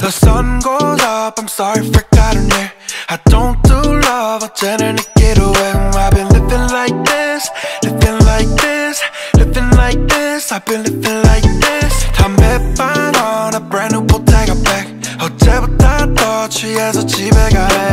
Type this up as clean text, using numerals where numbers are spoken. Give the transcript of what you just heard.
The sun goes up, I'm sorry forgotten it. I don't do love, 어제는 이 get away. I've been living like this, living like this, living like this. I've been living like this. 담배방 on a brand new Bottega bag. 어제보다 더 취해서 집에 가래.